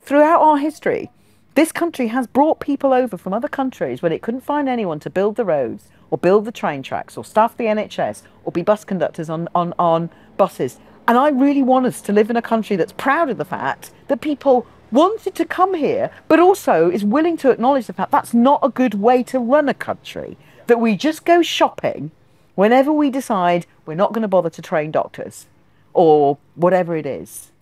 throughout our history, this country has brought people over from other countries when it couldn't find anyone to build the roads or build the train tracks or staff the NHS or be bus conductors on buses. And I really want us to live in a country that's proud of the fact that people wanted to come here, but also is willing to acknowledge the fact that's not a good way to run a country, that we just go shopping whenever we decide we're not going to bother to train doctors or whatever it is.